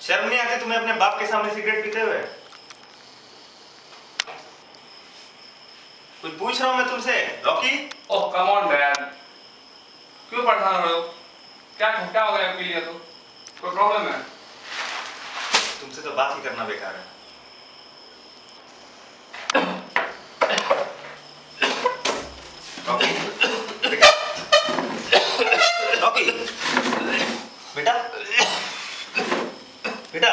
शर्म नहीं आती तुम्हें अपने बाप के सामने सिगरेट पीते हुए? कुछ पूछ रहा हूं मैं तुमसे, Rocky. Oh come on dad, क्यों परेशान हो रहे हो? क्या क्या हो गया? पी लिया तो कोई प्रॉब्लम है? तुमसे तो बात ही करना बेकार है। रॉकी बेटा, रॉकी बेटा, बेटा।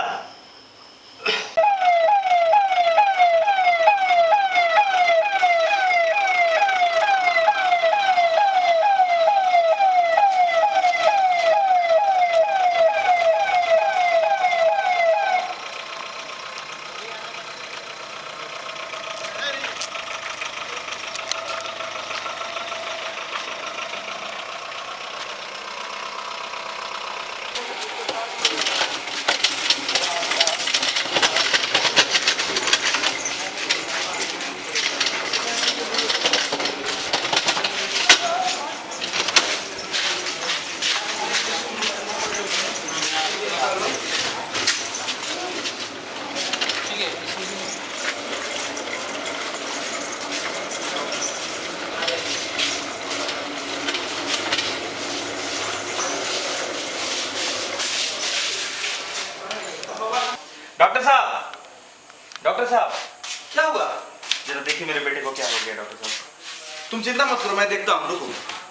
डॉक्टर साहब, डॉक्टर साहब, क्या हुआ? जरा देखिए मेरे बेटे को क्या हो गया। डॉक्टर साहब तुम चिंता मत करो, मैं देखता हूँ, रुको।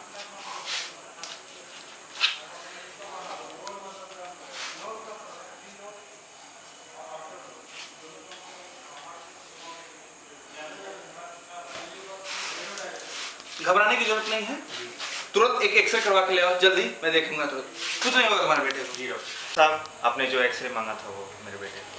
घबराने की जरूरत नहीं है, तुरंत एक एक्सरे करवा के ले आओ, जल्दी। मैं देखूंगा तुरंत, कुछ नहीं होगा तुम्हारे बेटे को। जी डॉक्टर साहब, आपने जो एक्सरे मांगा था वो मेरे बेटे को।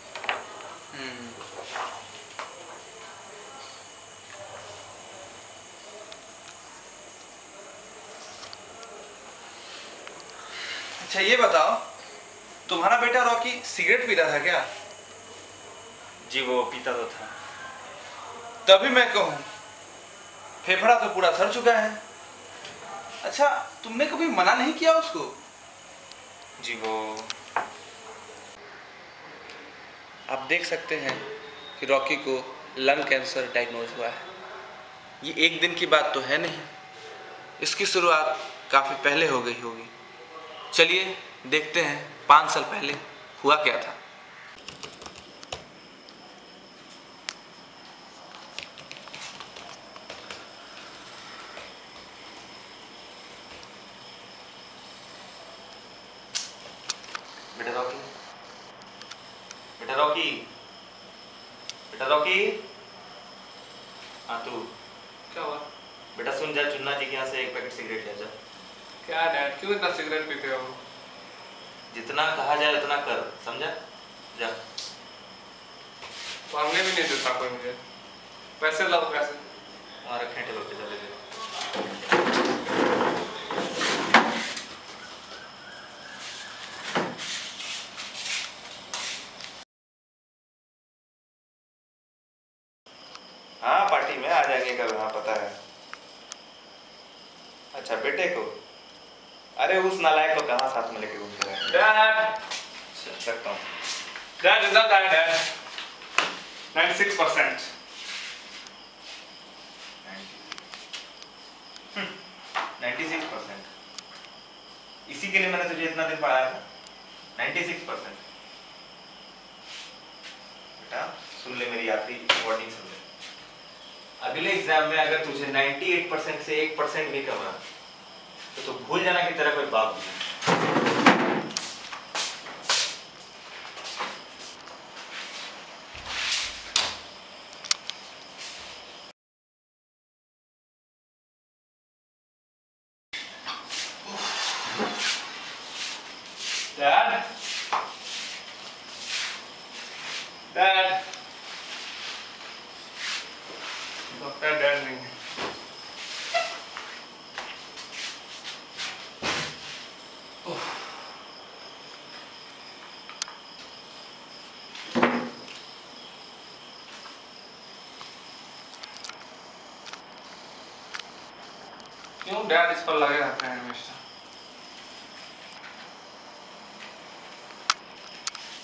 अच्छा ये बताओ, तुम्हारा बेटा रॉकी सिगरेट पीता था क्या? जी वो पीता तो था। तभी मैं कहूँ, फेफड़ा तो पूरा सड़ चुका है। अच्छा, तुमने कभी मना नहीं किया उसको? जी वो आप देख सकते हैं कि रॉकी को लंग कैंसर डायग्नोज हुआ है। ये एक दिन की बात तो है नहीं, इसकी शुरुआत काफ़ी पहले हो गई होगी। चलिए देखते हैं 5 साल पहले हुआ क्या था। बेटा रॉकी, बेटा रॉकी, बेटा रॉकी। हाँ तू। क्या हुआ? बेटा सुन, जा चुन्ना जी के यहाँ से एक पैकेट सिगरेट ले जा। क्या डैड, क्यों इतना सिगरेट पीते हो? जितना कहा जाए उतना कर, समझा? जा। मांगने भी नहीं देता कोई मुझे। पैसे लाओ, पैसे। वहाँ रखे टेबल पे, चले जाओ। हाँ पार्टी में आ जाएंगे कल, हाँ पता है। अच्छा बेटे को, अरे उस नालायक को कहाँ साथ में लेके घूमते रहे? डैड, चल सकता हूँ। डैड रिजल्ट आया डैड, 96%। 96%? इसी के लिए मैंने तुझे इतना दिन पढ़ाया था। 96%? बेटा सुन ले, मेरी आखिरी वार्निंग सुन ले। अगले एग्जाम में अगर तुझे 98% से 1% भी कम आया तो तू भूल जाना कि तेरा कोई बाप नहीं। डैड, डैड, डॉक्टर डैड नहीं है। क्यों डैड इस पर लगे रहते हैं हमेशा?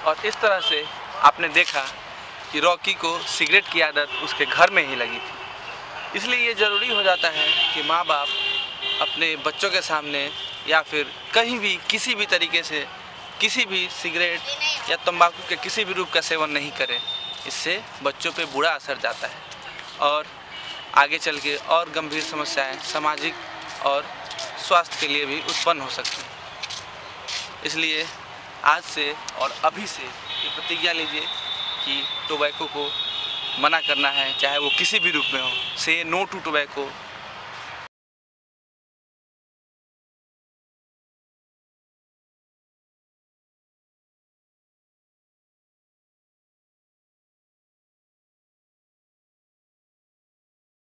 और इस तरह से आपने देखा कि रॉकी को सिगरेट की आदत उसके घर में ही लगी थी। इसलिए ये ज़रूरी हो जाता है कि माँ बाप अपने बच्चों के सामने या फिर कहीं भी किसी भी तरीके से किसी भी सिगरेट या तंबाकू के किसी भी रूप का सेवन नहीं करें। इससे बच्चों पे बुरा असर जाता है और आगे चल के और गंभीर समस्याएं सामाजिक और स्वास्थ्य के लिए भी उत्पन्न हो सकती हैं। इसलिए आज से और अभी से ये प्रतिज्ञा लीजिए कि टोबैको को मना करना है, चाहे वो किसी भी रूप में हो। से नो टू टोबैको।